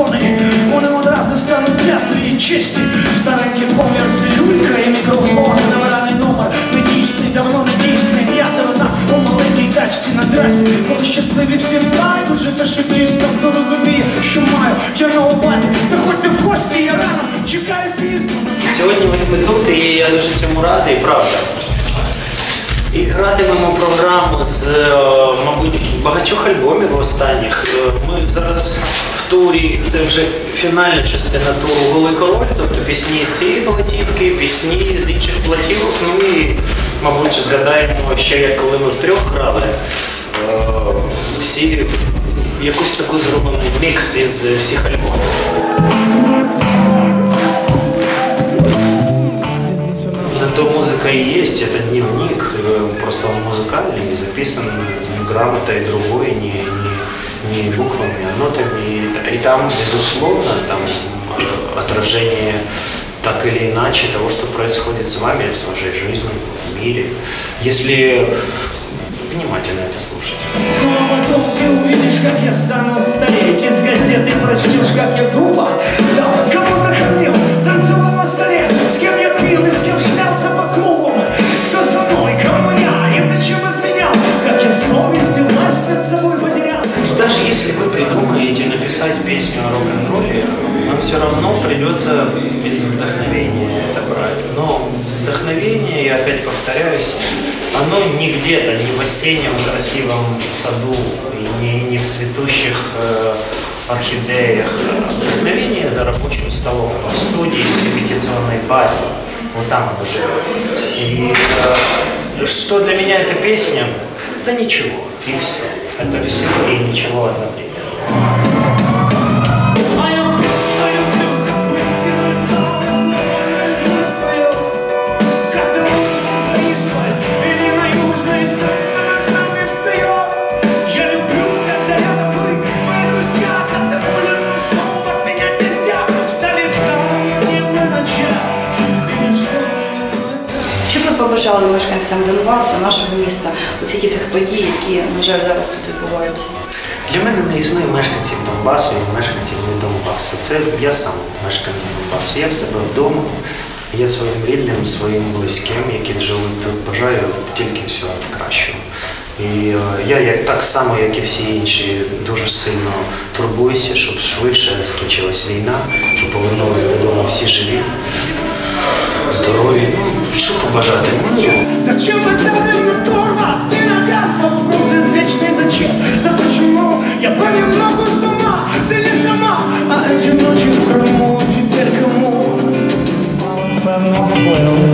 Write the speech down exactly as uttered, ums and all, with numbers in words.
телефони, вони одразу стануть для твоєї честі. Старенький комірс, люлька і мікрофон, невераний номер, недійсний, давно недійсний. П'ятеро нас у маленькій тачці на трасі, коли щасливі всі байдуже, та шибістом, хто розуміє, що маю я на увазі. Заходьте в гості, я рано чекаю пізно. Сьогодні ми тут, і я дуже цьому радий, правда. І гратимемо програму з, мабуть, багатьох альбомів останніх. Ми зараз в турі, це вже фінальна частина туру «Голий король», тобто пісні з цієї платівки, пісні з інших платівок. Ну і, мабуть, згадаємо ще, як коли ми втрьох грали, всі якусь таку зроблений мікс із всіх альбомів. То музыка и есть, это дневник, просто он музыкальный, записан грамотой другой, не, не, не буквами, а нотами. И, и там, безусловно, там отражение так или иначе того, что происходит с вами, с вашей жизнью, в мире, если внимательно это слушать. Потом ты увидишь, как я стану стареть, из газеты прочтешь, как я грубо, да, кому-то хамил, танцевал на столе, с кем я пил и с кем шлялся по клубам, кто со мной, кому я, и зачем изменял, как я совесть и власть над собой потерял. Даже если вы придумаете написать песню о рок-н-ролле, вам все равно придется без вдохновения это брать. Но вдохновение, я опять повторяюсь, оно не где-то, не в осеннем красивом саду, и не, не в цветущих э, орхидеях. Вдохновение за рабочим столом, в студии, в репетиционной базе. Вот там оно живет. И э, что для меня эта песня? Да ничего, и все. Это все и ничего одновременно. Побажали мешканцям Донбасу, нашого міста, усіх тих подій, які, на жаль, зараз тут відбуваються? Для мене не існує мешканців Донбасу і мешканців не Донбасу. Це я сам мешканець Донбасу. Я в себе вдома, я своїм рідним, своїм близьким, які живуть тут, бажаю тільки всього кращого. І я, як, так само, як і всі інші, дуже сильно турбуюся, щоб швидше скінчилась війна, щоб повернулися додому всі живі, здорові. Що побажати? Зачем мы давим на тормоз, ты на газ, вопрос извечный зачем? Да почему я понемногу сама, ты не сама, а эти ночи в Крыму теперь кому? Мало, певно, понял.